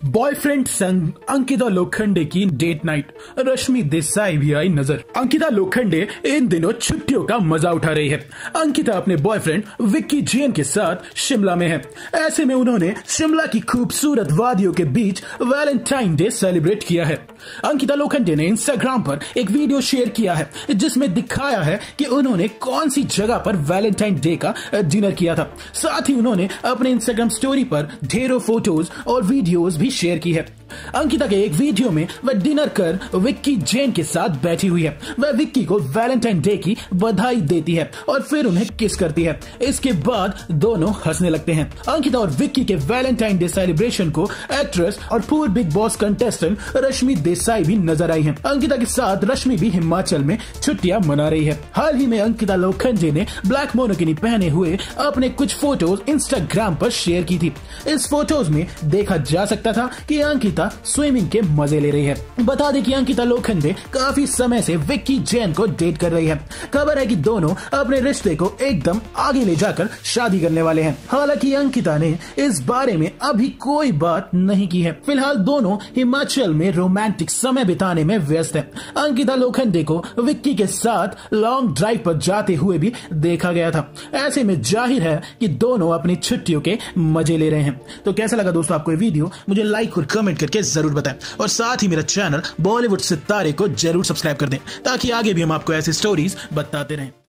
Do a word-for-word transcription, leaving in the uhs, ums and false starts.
Boyfriend संग अंकिता लोखंडे की date night, रश्मि देसाई भी आई नजर। अंकिता लोखंडे इन दिनों छुट्टियों का मजा उठा रही है। अंकिता अपने बॉयफ्रेंड विक्की जैन के साथ शिमला में है। ऐसे में उन्होंने शिमला की खूबसूरत वादियों के बीच वैलेंटाइन डे सेलिब्रेट किया है। अंकिता लोखंडे ने इंस्टाग्राम पर एक वीडियो शेयर किया है जिसमें दिखाया है कि उन्होंने कौन सी जगह पर वैलेंटाइन डे का डिनर किया था। साथ ही उन्होंने अपने इंस्टाग्राम स्टोरी पर ढेरों फोटोज और वीडियोज भी शेयर की है। अंकिता के एक वीडियो में वह डिनर कर विक्की जैन के साथ बैठी हुई है। वह विक्की को वैलेंटाइन डे की बधाई देती है और फिर उन्हें किस करती है। इसके बाद दोनों हंसने लगते हैं। अंकिता और विक्की के वैलेंटाइन डे सेलिब्रेशन को एक्ट्रेस और पूर्व Bigg Boss contestant Rashmi Desai भी नजर आई है। अंकिता के साथ रश्मि भी हिमाचल में छुट्टियां मना रही है। हाल ही में अंकिता लोखंडे ने ब्लैक मोनोकिनी पहने हुए अपने कुछ फोटोज इंस्टाग्राम पर शेयर की थी। इस फोटोज में देखा जा सकता था कि अंकिता स्विमिंग के मजे ले रही है। बता दें कि अंकिता लोखंडे काफी समय से विक्की जैन को डेट कर रही है। खबर है कि दोनों अपने रिश्ते को एकदम आगे ले जाकर शादी करने वाले हैं। हालांकि अंकिता ने इस बारे में अभी कोई बात नहीं की है। फिलहाल दोनों हिमाचल में रोमांटिक समय बिताने में व्यस्त है। अंकिता लोखंडे को विक्की के साथ लॉन्ग ड्राइव पर जाते हुए भी देखा गया था। ऐसे में जाहिर है कि दोनों अपनी छुट्टियों के मजे ले रहे हैं। तो कैसा लगा दोस्तों आपको ये वीडियो, मुझे लाइक और कमेंट करके जरूर बताएं और साथ ही मेरा चैनल बॉलीवुड सितारे को जरूर सब्सक्राइब कर दें ताकि आगे भी हम आपको ऐसी स्टोरीज बताते रहें।